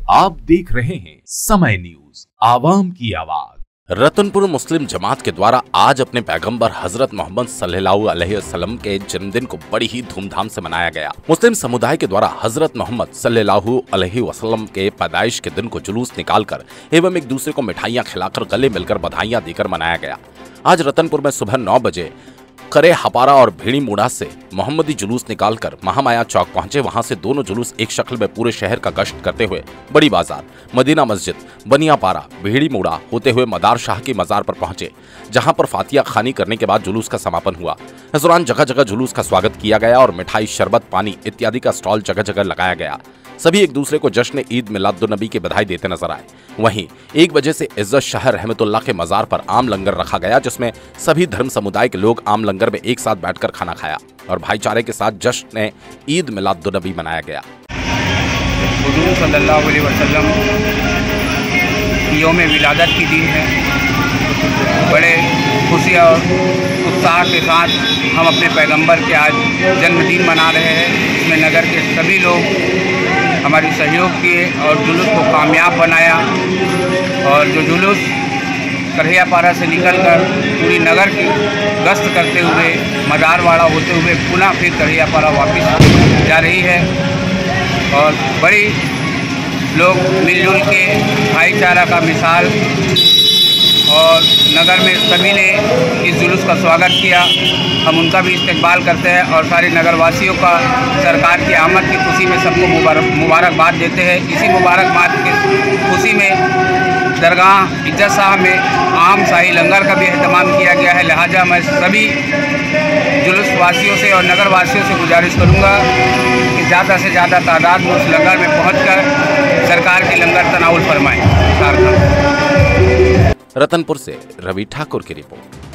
आप देख रहे हैं समय न्यूज, आवाम की आवाज। रतनपुर मुस्लिम जमात के द्वारा आज अपने पैगंबर हजरत मोहम्मद सल्लल्लाहु अलैहि वसल्लम के जन्मदिन को बड़ी ही धूमधाम से मनाया गया। मुस्लिम समुदाय के द्वारा हजरत मोहम्मद सल्लल्लाहु अलैहि वसल्लम के पैदाइश के दिन को जुलूस निकालकर एवं एक दूसरे को मिठाइयां खिलाकर गले मिलकर बधाइयां देकर मनाया गया। आज रतनपुर में सुबह 9 बजे करे हपारा और भेड़ी मुड़ा से मोहम्मदी जुलूस निकालकर महामाया चौक पहुंचे। वहां से दोनों जुलूस एक शक्ल में पूरे शहर का गश्त करते हुए बड़ी बाजार, मदीना मस्जिद, बनियापारा, भेड़ी मुड़ा होते हुए मदार शाह की मजार पर पहुंचे, जहां पर फातिया खानी करने के बाद जुलूस का समापन हुआ। इस दौरान जगह जगह जुलूस का स्वागत किया गया और मिठाई, शरबत, पानी इत्यादि का स्टॉल जगह जगह लगाया गया। सभी एक दूसरे को जश्न ईद मिलादुन्नबी की बधाई देते नजर आए। वहीं 1 बजे से इज्जत शाह रहमतुल्लाह के मजार पर आम लंगर रखा गया, जिसमें सभी धर्म समुदाय के लोग आम लंगर में एक साथ बैठकर खाना खाया और भाईचारे के साथ जश्न ईद मिलादुन्नबी मनाया गया। हुजूर सल्लल्लाहु अलैहि वसल्लम यौम विलादत की दिन है। बड़े खुशी और उत्साह के साथ हम अपने पैगंबर के आज जन्मदिन मना रहे हैं। इसमें नगर के सभी लोग हमारी सहयोग किए और जुलूस को कामयाब बनाया। और जो जुलूस करहियापारा से निकलकर पूरी नगर की गश्त करते हुए मजारवाड़ा होते हुए पुनः फिर करहियापारा वापस जा रही है। और बड़ी लोग मिलजुल के भाईचारा का मिसाल और नगर में सभी ने इस जुलूस का स्वागत किया। हम उनका भी इस्तकबाल करते हैं और सारे नगरवासियों का सरकार की आमद की खुशी में सबको मुबारकबाद देते हैं। इसी मुबारकबाद की खुशी में दरगाह इज्जत शाह में आम शाही लंगर का भी एहतमाम किया गया है। लिहाजा मैं सभी जुलूस वासियों से और नगर वासियों से गुजारिश करूंगा कि ज़्यादा से ज़्यादा तादाद में उस लंगर में पहुंचकर सरकार की लंगर तनाउल फरमाएं। रतनपुर से रवि ठाकुर की रिपोर्ट।